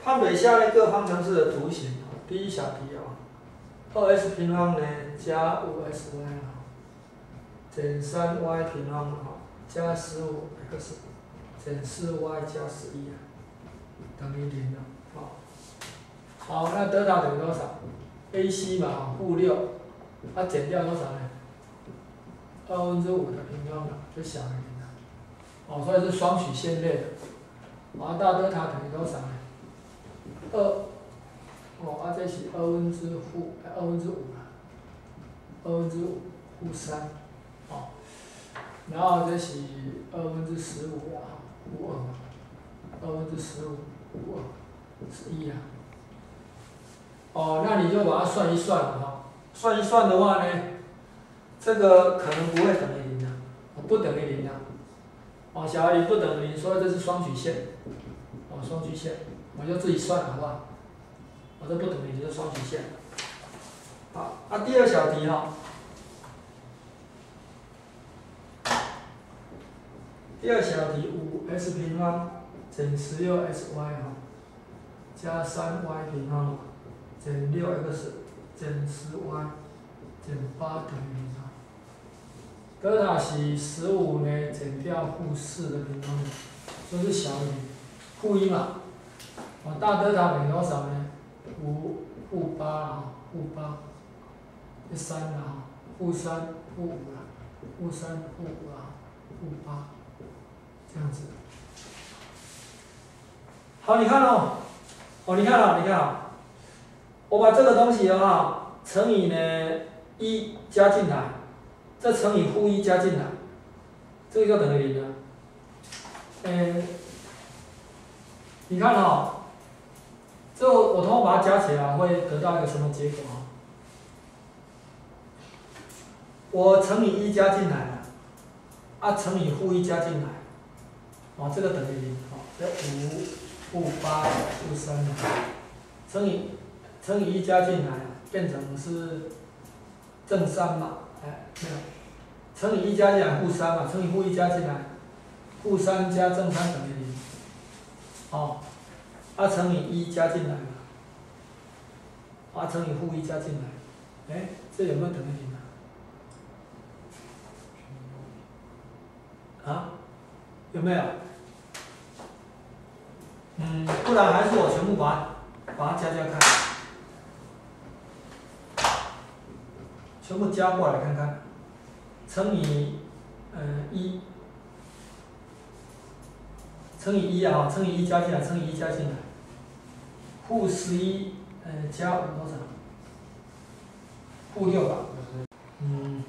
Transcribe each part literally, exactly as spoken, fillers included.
判别下列各方程式的图形。第一小题哦，二 x 平方呢加五 x y 啊，减三 y 平方啊加十五 x 减四 y 加十一啊，等于零了。好，好，那德塔等于多少 ？a c 嘛，负六，它减掉多少呢？二分之五的平方了，就小于零了。哦，所以是双曲线类的。啊，大德塔等于多少呢？二，哦，啊，这是二分之负，二分之五啦，二分之五负三，哦，然后这是二分之十五啦，负二嘛，二分之十五负二，十一啊。哦，那你就把它算一算了哈，算一算的话呢，这个可能不会等于零啊，不等于零啊。哦，小于零不等于零，所以这是双曲线。哦，双曲线，我就自己算好不好？我这不等于零是双曲线。好，啊，第二小题哈、哦，第二小题五 x 平方减十六 x y 哈，加三 y 平方减六 x 减十 y 减八等于零啊。德塔是十五呢减掉负四的平方，所以是小于零，负一嘛。哦，大德塔等于多少呢？五负八啊，负八，这三啊，负三负五啊，负三负五啊，负八，这样子。好，你看哦，哦，你看啊、哦，你看啊、哦，我把这个东西的话乘以呢一加进来，再乘以负一加进来，这个就等于零了。嗯，你看哦。这我通过把它加起来，会得到一个什么结果啊？我乘以一加进来了，啊乘以负一加进来，哦这个等于零，哦这五负八负三乘以乘以一加进来，变成是正三嘛，哎没有，乘以一加进来负三嘛，乘以负一加进来，负三加正三等于零，哦。啊乘以一加进来嘛，啊乘以负一加进来，哎，这有没有等于零啊？啊？有没有？嗯，不然还是我全部把它把它加加看，全部加过来看看，乘以嗯一，乘以一啊，乘以一加进来，乘以一加进来。负十一，呃，加五多少？负六吧。嗯，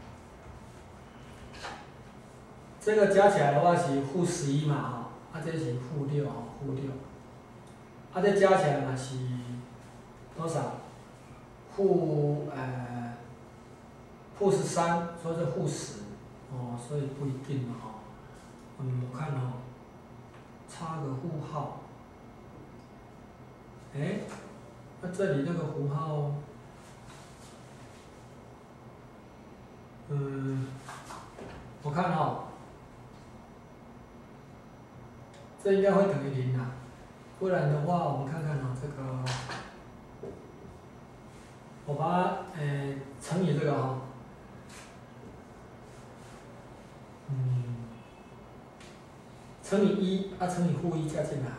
这个加起来的话是负十一嘛，哈，啊，这是负六啊，负六。啊，这加起来嘛是多少？负呃，负十三，所以是负十，哦，所以不一定嘛，哈。嗯，我看哦，差个负号。哎，那这里那个符号，嗯，我看哦，这应该会等于零啊，不然的话，我们看看哦，这个，我把它呃乘以这个哈，嗯，乘以一，啊乘以负一加进来。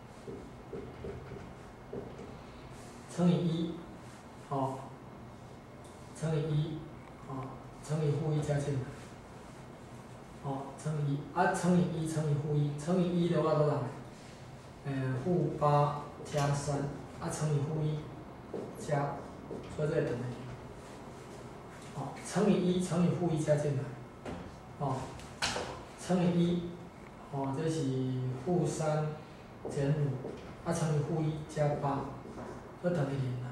乘以一，好，乘以一，好，乘以负一加进来，好，乘以一，啊，乘以一乘以负一，乘以一的话多少？嗯，负八加三，啊，乘以负一加，所以这个等于零，好，乘以一乘以负一加进来，好，乘以一，哦，这是负三减五，啊，乘以负一加八，这等于零了。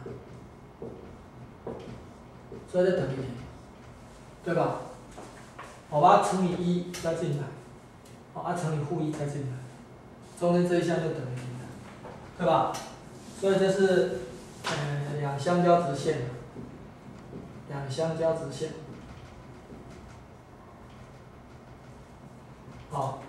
所以这等于零，对吧？我把它乘以一加进来，哦，啊乘以负一加进来，中间这一项就等于零了，对吧？所以这是呃两相交直线，两相交直线，好。